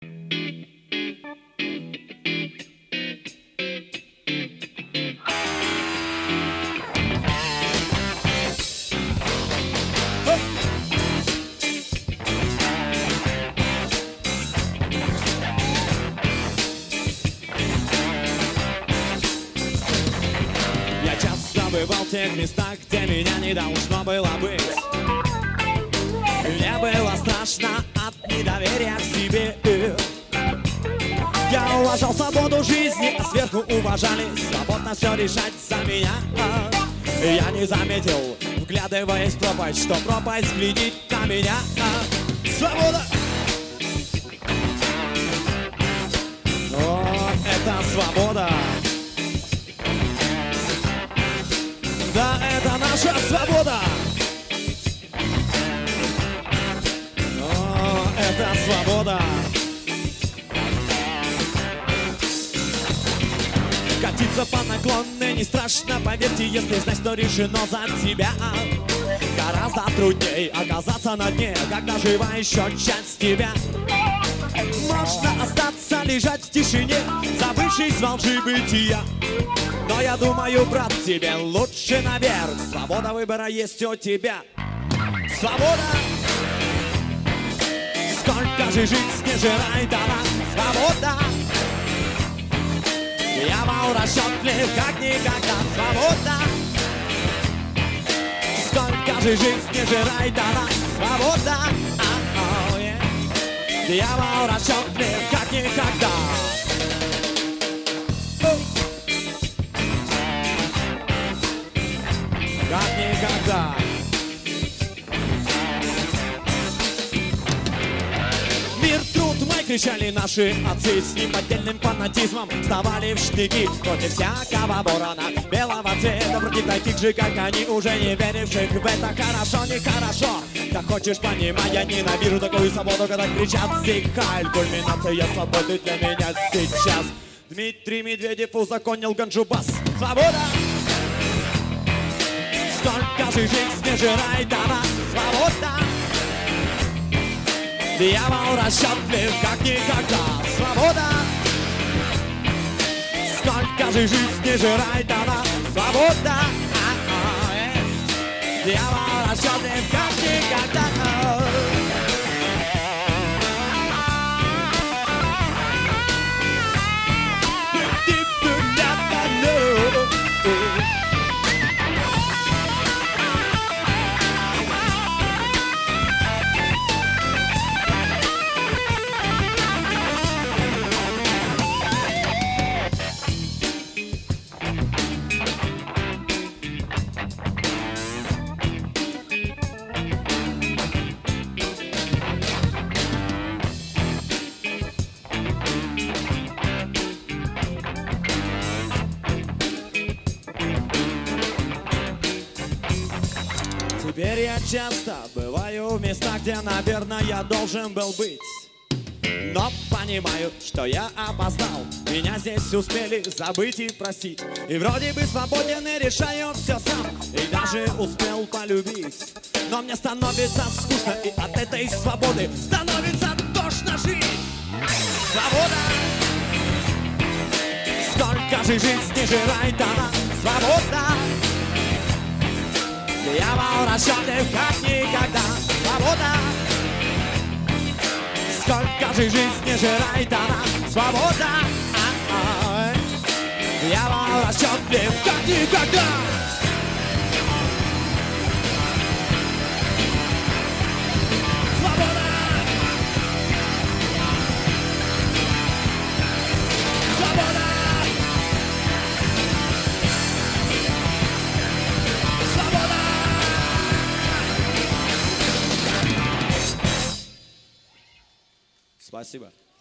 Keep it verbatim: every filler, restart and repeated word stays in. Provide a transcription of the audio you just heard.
Я часто бывал в тех местах, где меня не должно было быть. Мне было страшно от недоверия к себе. Я уважал свободу жизни, а сверху уважали свободно все решать за меня. Я не заметил, вглядываясь в пропасть, что пропасть глядит на меня. Свобода! О, это свобода! Да, это наша свобода! О, это свобода! Катиться по наклонной не страшно, поверьте, если знать, что решено за тебя. Гораздо трудней оказаться на дне, когда жива еще часть тебя. Можно остаться лежать в тишине, забывшись во лжи бытия. Но я думаю, брат, тебе лучше наверх. Свобода выбора есть у тебя. Свобода! Сколько же жизни жирай дала. Свобода! Я был расчетлив, как никогда. Свобода! Сколько же жизни жирай дала. Свобода! А-а, yeah. Я был расчетлив, как никогда. Как никогда. Мир, труд, мой, кричали наши отцы. С неподдельным фанатизмом вставали в штыки против всякого ворона белого цвета, против таких же, как они, уже не веривших в это. Хорошо, нехорошо, как хочешь, понимай, я ненавижу такую свободу, когда кричат стихаль. Кульминация свободы для меня сейчас. Дмитрий Медведев узаконил ганджубас. Свобода! Сколько же жизни жирай дана. Свобода! Дьявол расчетлив, как никогда. Свобода! Сколько же жизни жирай дана. Свобода! Дьявол расчетлив, как никогда. Теперь я часто бываю в местах, где, наверное, я должен был быть. Но понимаю, что я опоздал. Меня здесь успели забыть и простить. И вроде бы свободен и решаю все сам. И даже успел полюбить. Но мне становится скучно, и от этой свободы становится тошно жить. Свобода! Сколько же жизни жирай дана. Свобода! Дьявол расчетлив, как никогда. Свобода! Сколько же жизни жирай дана. Свобода! Дьявол расчетлив, как никогда. Свобода! Свобода! Свобода! Спасибо.